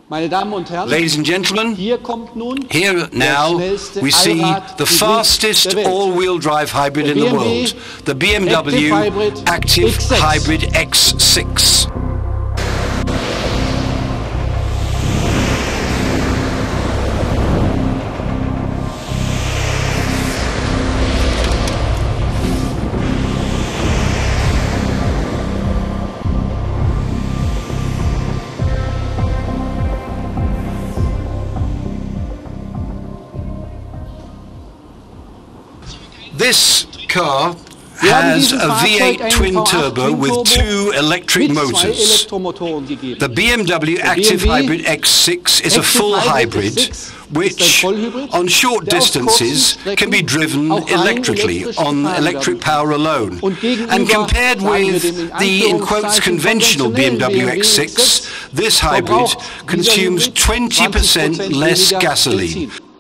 Ladies and gentlemen, here now we see the fastest all-wheel drive hybrid in the world, the BMW ActiveHybrid X6. This car has a V8 twin-turbo with 2 electric motors. The BMW ActiveHybrid X6 is a full hybrid, which on short distances can be driven electrically on electric power alone. And compared with the, in quotes, conventional BMW X6, this hybrid consumes 20% less gasoline.